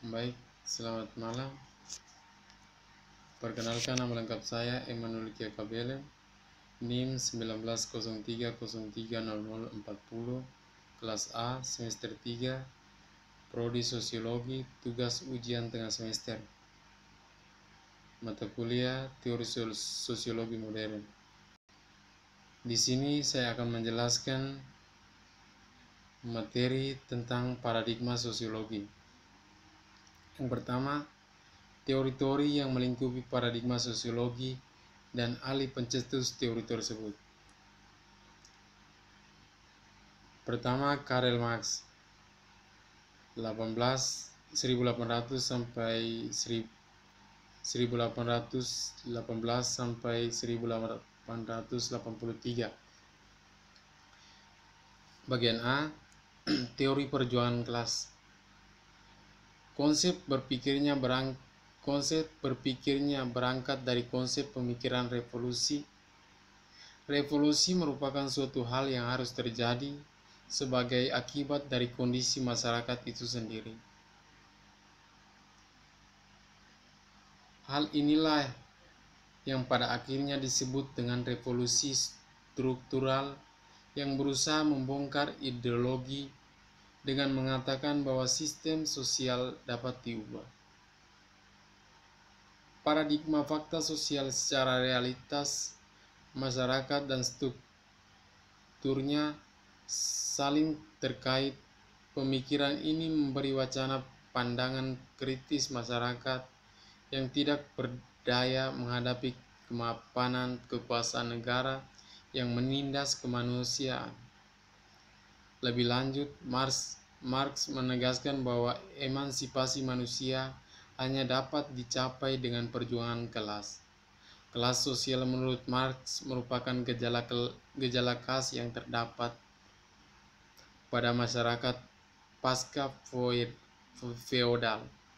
Baik, selamat malam. Perkenalkan, nama lengkap saya Emmanuel Kiakabele, NIM 1903030040, kelas A, semester 3, Prodi Sosiologi, tugas ujian tengah semester. Mata kuliah Teori Sosiologi Modern. Di sini saya akan menjelaskan materi tentang paradigma sosiologi. Yang pertama, teori-teori yang melingkupi paradigma sosiologi dan ahli pencetus teori tersebut. Pertama, Karl Marx 1800 sampai 1818 sampai 1883. Bagian A, teori perjuangan kelas. Konsep berpikirnya berangkat dari konsep pemikiran revolusi. Revolusi merupakan suatu hal yang harus terjadi sebagai akibat dari kondisi masyarakat itu sendiri. Hal inilah yang pada akhirnya disebut dengan revolusi struktural yang berusaha membongkar ideologi dengan mengatakan bahwa sistem sosial dapat diubah. Paradigma fakta sosial secara realitas masyarakat dan strukturnya saling terkait. Pemikiran ini memberi wacana pandangan kritis masyarakat yang tidak berdaya menghadapi kemapanan kekuasaan negara yang menindas kemanusiaan. Lebih lanjut, Marx menegaskan bahwa emansipasi manusia hanya dapat dicapai dengan perjuangan kelas. Kelas sosial menurut Marx merupakan gejala khas yang terdapat pada masyarakat pasca feodal.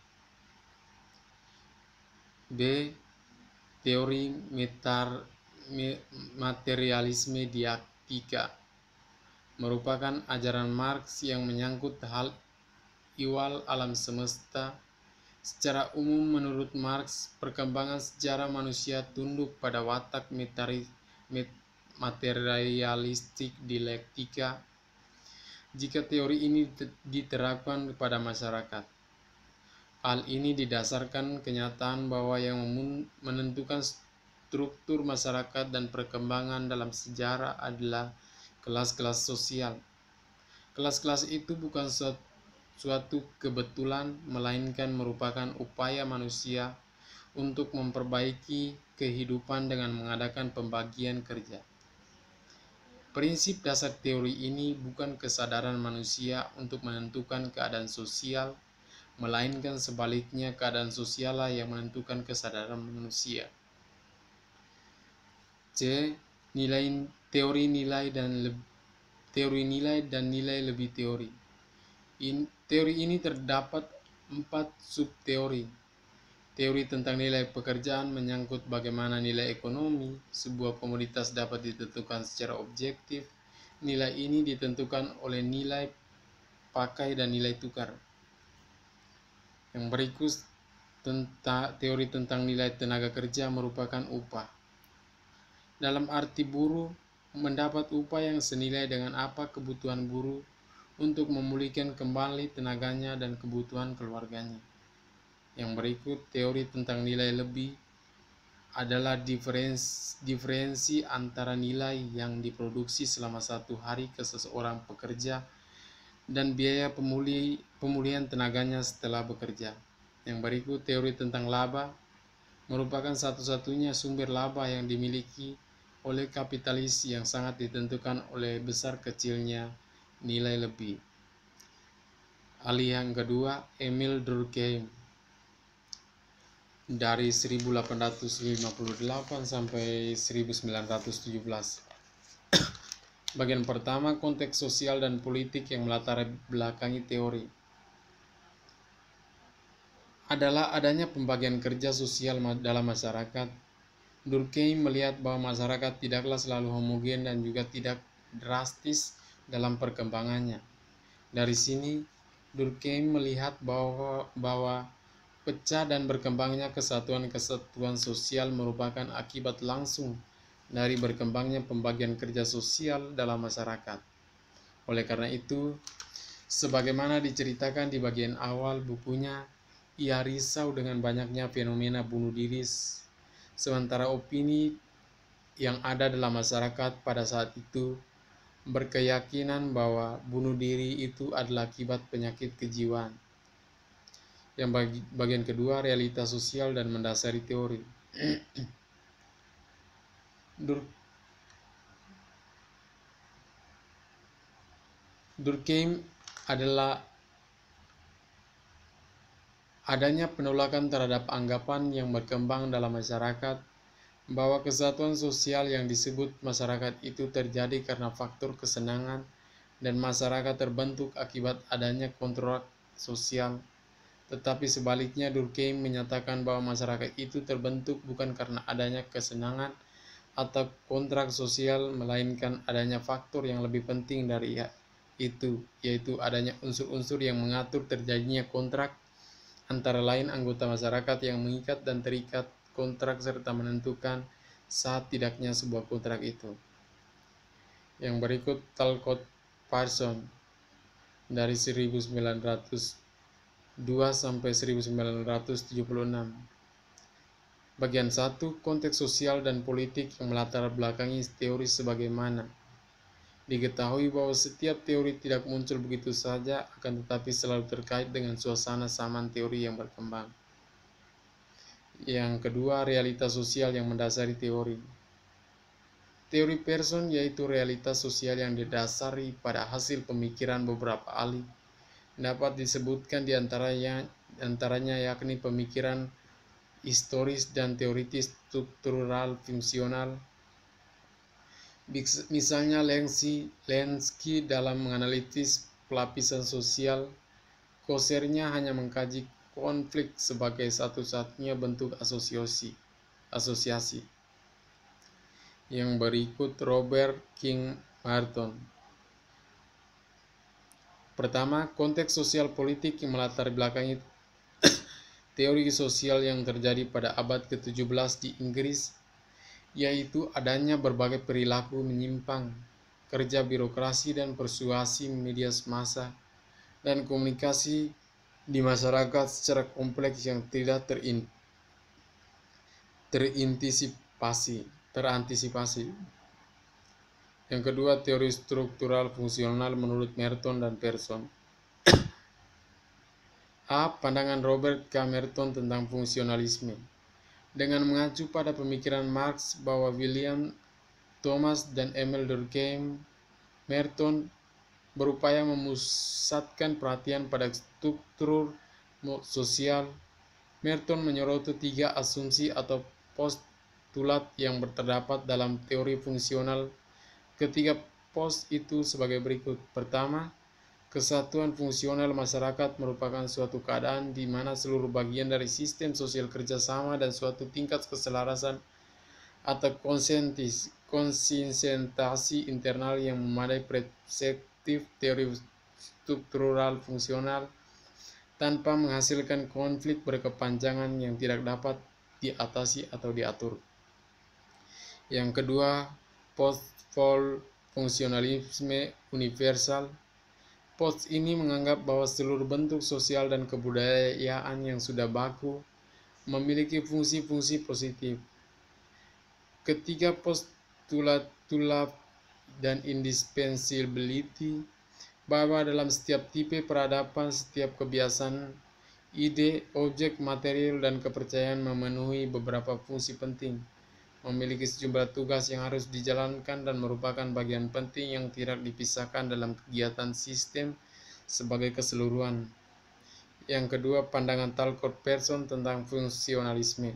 B. Teori materialisme dialektika merupakan ajaran Marx yang menyangkut hal ihwal alam semesta. Secara umum menurut Marx, perkembangan sejarah manusia tunduk pada watak materialistik dialektika. Jika teori ini diterapkan kepada masyarakat, hal ini didasarkan kenyataan bahwa yang menentukan struktur masyarakat dan perkembangan dalam sejarah adalah kelas-kelas sosial. Kelas-kelas itu bukan suatu kebetulan, melainkan merupakan upaya manusia untuk memperbaiki kehidupan dengan mengadakan pembagian kerja. Prinsip dasar teori ini bukan kesadaran manusia untuk menentukan keadaan sosial, melainkan sebaliknya keadaan sosiallah yang menentukan kesadaran manusia. C. Teori nilai dan nilai lebih teori. Teori ini terdapat 4 subteori. Teori tentang nilai pekerjaan menyangkut bagaimana nilai ekonomi sebuah komoditas dapat ditentukan secara objektif. Nilai ini ditentukan oleh nilai pakai dan nilai tukar. Yang berikut, teori tentang nilai tenaga kerja merupakan upah. Dalam arti buruh mendapat upah yang senilai dengan apa kebutuhan buruh untuk memulihkan kembali tenaganya dan kebutuhan keluarganya. Yang berikut, teori tentang nilai lebih adalah diferensi antara nilai yang diproduksi selama 1 hari ke seseorang pekerja dan biaya pemulihan tenaganya setelah bekerja. Yang berikut, teori tentang laba merupakan satu-satunya sumber laba yang dimiliki oleh kapitalis yang sangat ditentukan oleh besar kecilnya nilai lebih. Ahli yang kedua, Emil Durkheim dari 1858 sampai 1917. Bagian pertama, konteks sosial dan politik yang melatar belakangi teori adalah adanya pembagian kerja sosial dalam masyarakat. Durkheim melihat bahwa masyarakat tidaklah selalu homogen dan juga tidak drastis dalam perkembangannya. Dari sini, Durkheim melihat bahwa pecah dan berkembangnya kesatuan-kesatuan sosial merupakan akibat langsung dari berkembangnya pembagian kerja sosial dalam masyarakat. Oleh karena itu, sebagaimana diceritakan di bagian awal bukunya, ia risau dengan banyaknya fenomena bunuh diri, sementara opini yang ada dalam masyarakat pada saat itu berkeyakinan bahwa bunuh diri itu adalah akibat penyakit kejiwaan. Yang bagian kedua, realitas sosial dan mendasari teori. Durkheim adalah adanya penolakan terhadap anggapan yang berkembang dalam masyarakat bahwa kesatuan sosial yang disebut masyarakat itu terjadi karena faktor kesenangan dan masyarakat terbentuk akibat adanya kontrak sosial. Tetapi sebaliknya, Durkheim menyatakan bahwa masyarakat itu terbentuk bukan karena adanya kesenangan atau kontrak sosial, melainkan adanya faktor yang lebih penting dari itu, yaitu adanya unsur-unsur yang mengatur terjadinya kontrak, antara lain anggota masyarakat yang mengikat dan terikat kontrak serta menentukan saat tidaknya sebuah kontrak itu. Yang berikut Talcott Parsons dari 1902 sampai 1976. Bagian 1, konteks sosial dan politik yang melatar belakangi teori sebagaimana. Diketahui bahwa setiap teori tidak muncul begitu saja, akan tetapi selalu terkait dengan suasana zaman teori yang berkembang. Yang kedua, realitas sosial yang mendasari teori. Teori Person yaitu realitas sosial yang didasari pada hasil pemikiran beberapa ahli. Dapat disebutkan diantaranya yakni pemikiran historis dan teoritis struktural fungsional. Misalnya Lenski dalam menganalisis pelapisan sosial, Kosernya hanya mengkaji konflik sebagai satu-satunya bentuk asosiasi. Yang berikut Robert King Merton. Pertama, konteks sosial politik yang melatar belakangi teori sosial yang terjadi pada abad ke-17 di Inggris, yaitu adanya berbagai perilaku menyimpang, kerja birokrasi dan persuasi media massa, dan komunikasi di masyarakat secara kompleks yang tidak terantisipasi. Yang kedua, teori struktural fungsional menurut Merton dan Person. A. Pandangan Robert K. Merton tentang fungsionalisme. Dengan mengacu pada pemikiran Marx bahwa William Thomas dan Emil Durkheim, Merton berupaya memusatkan perhatian pada struktur sosial. Merton menyoroti 3 asumsi atau postulat yang terdapat dalam teori fungsional. Ketiga post itu sebagai berikut. Pertama, kesatuan fungsional masyarakat merupakan suatu keadaan di mana seluruh bagian dari sistem sosial kerjasama dan suatu tingkat keselarasan atau konsistensi internal yang memadai perspektif teori struktural fungsional tanpa menghasilkan konflik berkepanjangan yang tidak dapat diatasi atau diatur. Yang kedua, post-fungsionalisme universal. Post ini menganggap bahwa seluruh bentuk sosial dan kebudayaan yang sudah baku memiliki fungsi-fungsi positif. Ketiga postulat dan indispensability, bahwa dalam setiap tipe peradaban, setiap kebiasaan, ide, objek, material, dan kepercayaan memenuhi beberapa fungsi penting, memiliki sejumlah tugas yang harus dijalankan dan merupakan bagian penting yang tidak dipisahkan dalam kegiatan sistem sebagai keseluruhan. Yang kedua, pandangan Talcott Person tentang fungsionalisme.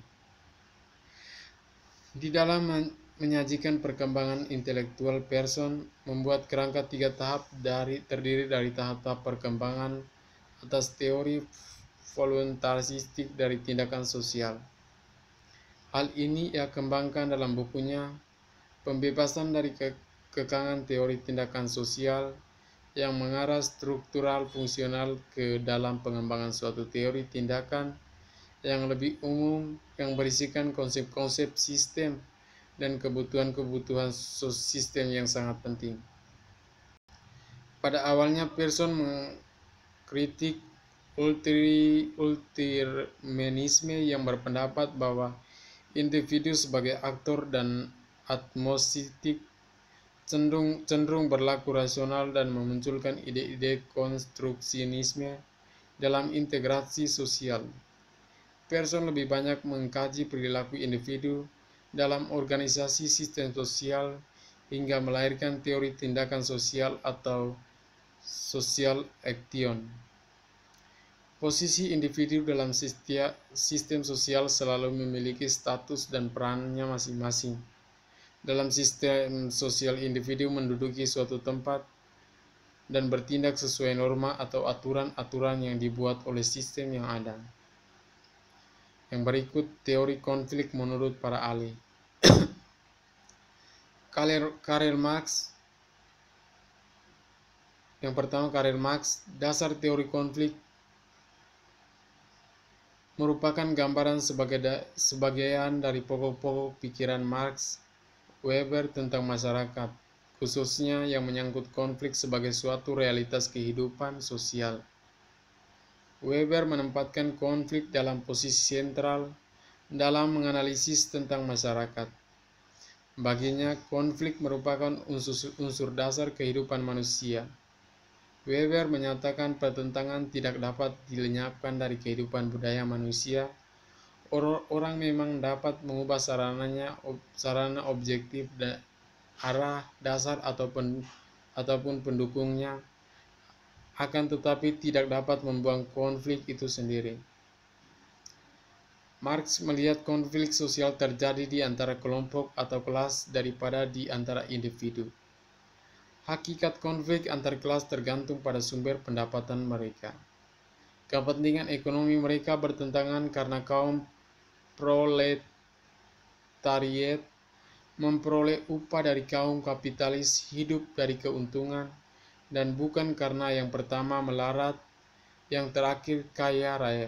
Di dalam menyajikan perkembangan intelektual, Person membuat kerangka 3 tahap terdiri dari tahap-tahap perkembangan atas teori voluntaristik dari tindakan sosial. Hal ini ia kembangkan dalam bukunya Pembebasan dari Kekangan Teori Tindakan Sosial yang mengarah struktural fungsional ke dalam pengembangan suatu teori tindakan yang lebih umum yang berisikan konsep-konsep sistem dan kebutuhan-kebutuhan sistem yang sangat penting. Pada awalnya Pearson mengkritik ultramonisme yang berpendapat bahwa individu sebagai aktor dan atmosistik cenderung berlaku rasional dan memunculkan ide-ide konstruksionisme dalam integrasi sosial. Pearson lebih banyak mengkaji perilaku individu dalam organisasi sistem sosial hingga melahirkan teori tindakan sosial atau social action. Posisi individu dalam sistem sosial selalu memiliki status dan perannya masing-masing. Dalam sistem sosial, individu menduduki suatu tempat dan bertindak sesuai norma atau aturan-aturan yang dibuat oleh sistem yang ada. Yang berikut teori konflik menurut para ahli. Karl Marx. Yang pertama, Karl Marx, dasar teori konflik merupakan gambaran sebagian dari pokok-pokok pikiran Marx Weber tentang masyarakat, khususnya yang menyangkut konflik sebagai suatu realitas kehidupan sosial. Weber menempatkan konflik dalam posisi sentral dalam menganalisis tentang masyarakat. Baginya, konflik merupakan unsur dasar kehidupan manusia. Weber menyatakan pertentangan tidak dapat dilenyapkan dari kehidupan budaya manusia. Orang memang dapat mengubah sarana objektif arah dasar ataupun pendukungnya, akan tetapi tidak dapat membuang konflik itu sendiri. Marx melihat konflik sosial terjadi di antara kelompok atau kelas daripada di antara individu. Hakikat konflik antar kelas tergantung pada sumber pendapatan mereka. Kepentingan ekonomi mereka bertentangan karena kaum proletariat memperoleh upah dari kaum kapitalis hidup dari keuntungan, dan bukan karena yang pertama melarat, yang terakhir kaya raya.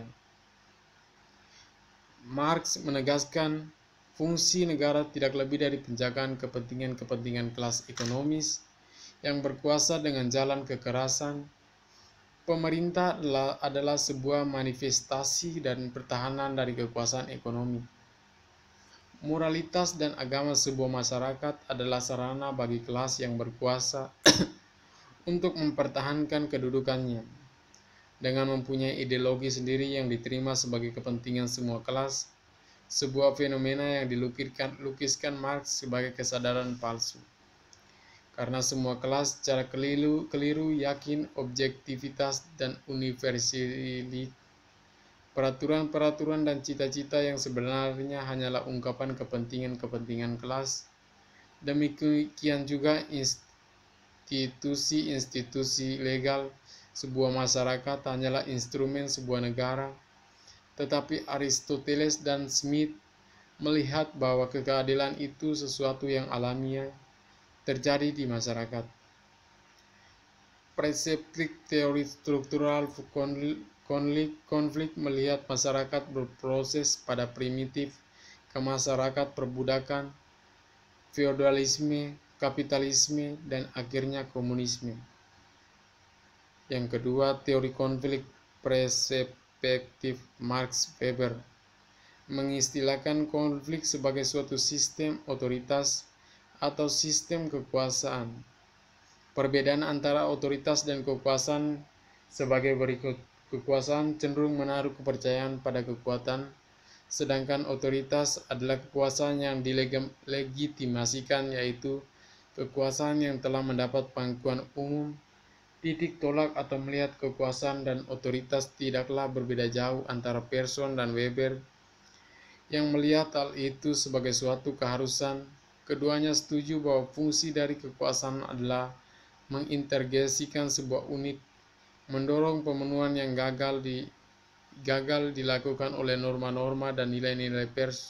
Marx menegaskan fungsi negara tidak lebih dari penjagaan kepentingan kelas ekonomis yang berkuasa dengan jalan kekerasan. Pemerintah adalah sebuah manifestasi dan pertahanan dari kekuasaan ekonomi. Moralitas dan agama sebuah masyarakat adalah sarana bagi kelas yang berkuasa untuk mempertahankan kedudukannya. Dengan mempunyai ideologi sendiri yang diterima sebagai kepentingan semua kelas, sebuah fenomena yang dilukiskan Marx sebagai kesadaran palsu. Karena semua kelas secara keliru yakin objektivitas dan universalitas, peraturan-peraturan dan cita-cita yang sebenarnya hanyalah ungkapan kepentingan kelas. Demikian juga institusi-institusi legal sebuah masyarakat hanyalah instrumen sebuah negara. Tetapi Aristoteles dan Smith melihat bahwa keadilan itu sesuatu yang alamiah terjadi di masyarakat. Perseptik teori struktural konflik melihat masyarakat berproses pada primitif ke masyarakat perbudakan, feodalisme, kapitalisme, dan akhirnya komunisme. Yang kedua, teori konflik perspektif Marx Weber mengistilahkan konflik sebagai suatu sistem otoritas atau sistem kekuasaan. Perbedaan antara otoritas dan kekuasaan sebagai berikut. Kekuasaan cenderung menaruh kepercayaan pada kekuatan, sedangkan otoritas adalah kekuasaan yang dilegitimasikan, yaitu kekuasaan yang telah mendapat pengakuan umum. Titik tolak atau melihat kekuasaan dan otoritas tidaklah berbeda jauh antara Pearson dan Weber yang melihat hal itu sebagai suatu keharusan. Keduanya setuju bahwa fungsi dari kekuasaan adalah mengintegrasikan sebuah unit, mendorong pemenuhan yang gagal dilakukan oleh norma-norma dan nilai-nilai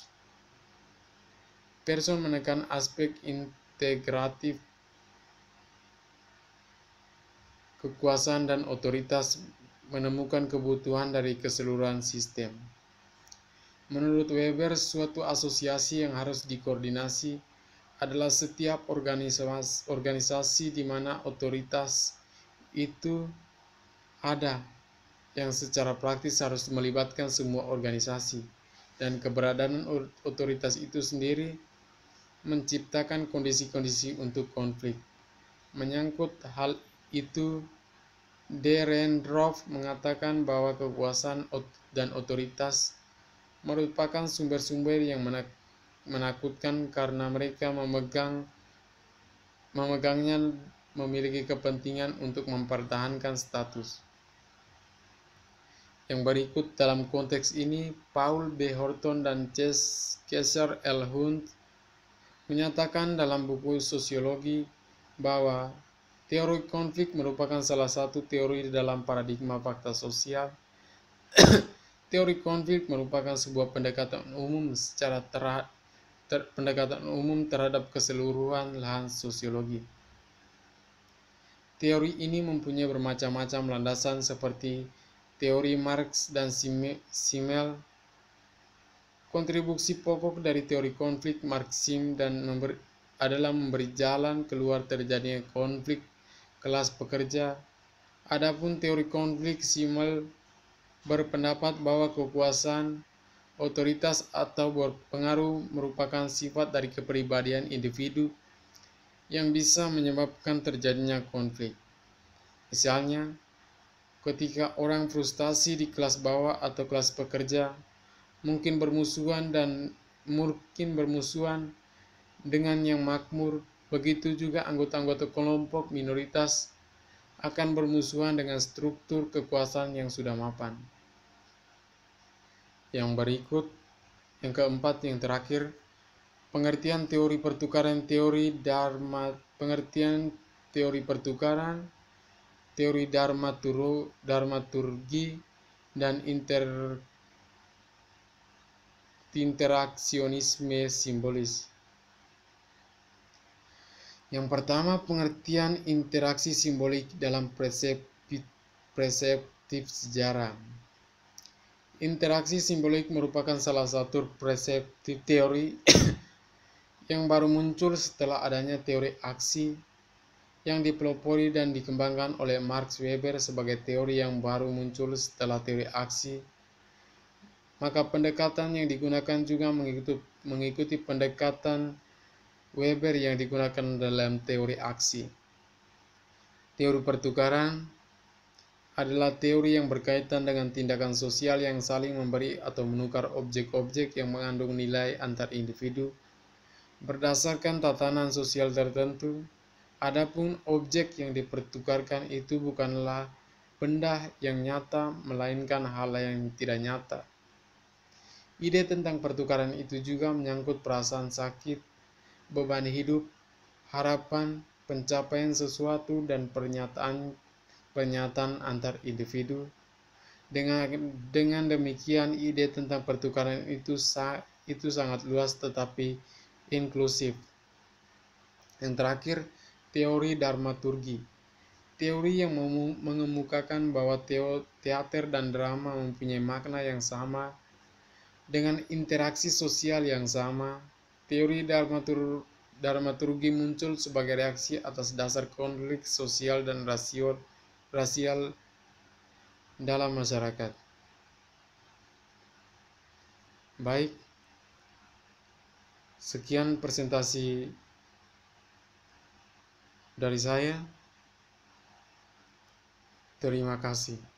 Pearson menekan aspek integratif kekuasaan dan otoritas menemukan kebutuhan dari keseluruhan sistem. Menurut Weber, suatu asosiasi yang harus dikoordinasi adalah setiap organisasi di mana otoritas itu ada, yang secara praktis harus melibatkan semua organisasi, dan keberadaan otoritas itu sendiri menciptakan kondisi-kondisi untuk konflik. Menyangkut hal itu, Dahrendorf mengatakan bahwa kekuasaan dan otoritas merupakan sumber-sumber yang menakutkan karena mereka memegangnya memiliki kepentingan untuk mempertahankan status. Yang berikut dalam konteks ini, Paul B. Horton dan Kaiser L. Hunt menyatakan dalam buku Sosiologi bahwa teori konflik merupakan salah satu teori dalam paradigma fakta sosial. Teori konflik merupakan sebuah pendekatan umum terhadap keseluruhan lahan sosiologi. Teori ini mempunyai bermacam-macam landasan seperti teori Marx dan Simmel. Kontribusi pokok dari teori konflik Marxisme adalah memberi jalan keluar terjadinya konflik kelas pekerja. Adapun teori konflik Simmel berpendapat bahwa kekuasaan, otoritas atau berpengaruh merupakan sifat dari kepribadian individu yang bisa menyebabkan terjadinya konflik. Misalnya, ketika orang frustasi di kelas bawah atau kelas pekerja mungkin bermusuhan dengan yang makmur, begitu juga anggota-anggota kelompok minoritas akan bermusuhan dengan struktur kekuasaan yang sudah mapan. Yang berikut, yang keempat, yang terakhir, pengertian teori pertukaran, teori dramaturgi, dan interaksionisme simbolis. Yang pertama, pengertian interaksi simbolik dalam perseptif sejarah. Interaksi simbolik merupakan salah satu perseptif teori yang baru muncul setelah adanya teori aksi yang dipelopori dan dikembangkan oleh Max Weber sebagai teori yang baru muncul setelah teori aksi. Maka pendekatan yang digunakan juga mengikuti pendekatan Weber yang digunakan dalam teori aksi. Teori pertukaran adalah teori yang berkaitan dengan tindakan sosial yang saling memberi atau menukar objek-objek yang mengandung nilai antar individu berdasarkan tatanan sosial tertentu. Adapun objek yang dipertukarkan itu bukanlah benda yang nyata, melainkan hal yang tidak nyata. Ide tentang pertukaran itu juga menyangkut perasaan sakit, beban hidup, harapan, pencapaian sesuatu, dan pernyataan antar individu. Dengan demikian, ide tentang pertukaran itu sangat luas tetapi inklusif. Yang terakhir, teori dramaturgi. Teori yang mengemukakan bahwa teater dan drama mempunyai makna yang sama dengan interaksi sosial yang sama. Teori dramaturgi muncul sebagai reaksi atas dasar konflik sosial dan rasial dalam masyarakat. Baik, sekian presentasi dari saya. Terima kasih.